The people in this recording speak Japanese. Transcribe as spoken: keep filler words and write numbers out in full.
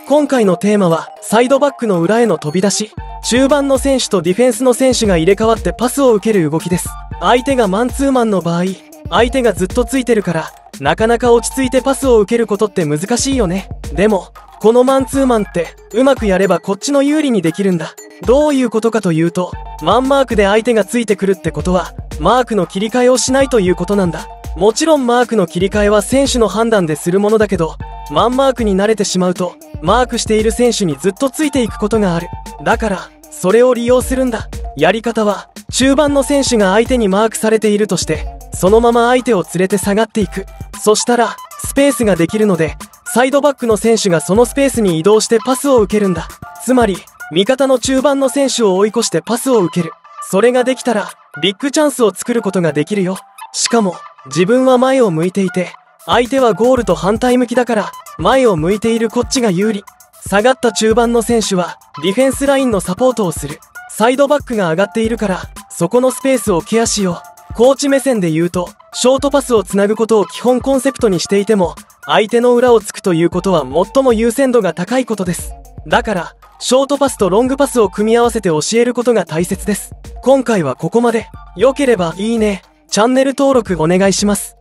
今回のテーマは、サイドバックの裏への飛び出し。中盤の選手とディフェンスの選手が入れ替わってパスを受ける動きです。相手がマンツーマンの場合、相手がずっとついてるから、なかなか落ち着いてパスを受けることって難しいよね。でも、このマンツーマンって、うまくやればこっちの有利にできるんだ。どういうことかというと、マンマークで相手がついてくるってことは、マークの切り替えをしないということなんだ。もちろんマークの切り替えは選手の判断でするものだけど、マンマークに慣れてしまうと、マークしている選手にずっとついていくことがある。だから、それを利用するんだ。やり方は、中盤の選手が相手にマークされているとして、そのまま相手を連れて下がっていく。そしたら、スペースができるので、サイドバックの選手がそのスペースに移動してパスを受けるんだ。つまり、味方の中盤の選手を追い越してパスを受ける。それができたら、ビッグチャンスを作ることができるよ。しかも、自分は前を向いていて、相手はゴールと反対向きだから、前を向いているこっちが有利。下がった中盤の選手は、ディフェンスラインのサポートをする。サイドバックが上がっているから、そこのスペースをケアしよう。コーチ目線で言うと、ショートパスをつなぐことを基本コンセプトにしていても、相手の裏をつくということは最も優先度が高いことです。だから、ショートパスとロングパスを組み合わせて教えることが大切です。今回はここまで。良ければいいね、チャンネル登録お願いします。